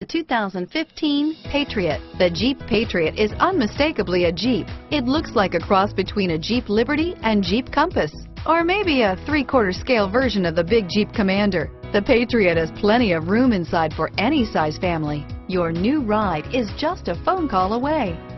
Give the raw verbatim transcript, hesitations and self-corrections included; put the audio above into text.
The two thousand fifteen Patriot. The Jeep Patriot is unmistakably a Jeep. It looks like a cross between a Jeep Liberty and Jeep Compass, or maybe a three-quarter scale version of the big Jeep Commander. The Patriot has plenty of room inside for any size family. Your new ride is just a phone call away.